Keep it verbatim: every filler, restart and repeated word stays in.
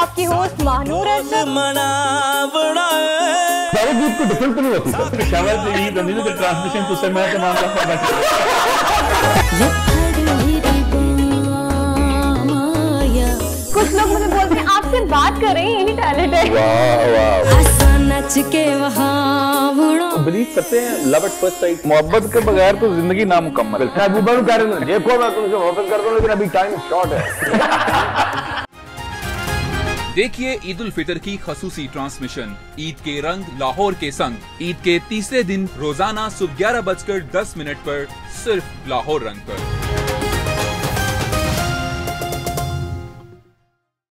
आपकी होस्ट महानूर सारे गीत को डिफरेंट नहीं होती शायद ये गंदी तो ट्रांसमिशन तो मैं तमाम कुछ लोग मुझे बोलते हैं आपसे बात कर रहे हैं, यही टैलेंट है। वाह वाह नच के वहाँ बिलीव करते हैं लव एट फर्स्ट साइट, मोहब्बत के बगैर तो जिंदगी नामुकम्मल है। देखो मैं तुमसे मोहब्बत करता हूँ लेकिन अभी टाइम शॉर्ट है। देखिए ईद उल फितर की खसूसी ट्रांसमिशन ईद के रंग लाहौर के संग ईद के तीसरे दिन रोजाना सुबह ग्यारह बजकर दस मिनट पर सिर्फ लाहौर रंग पर।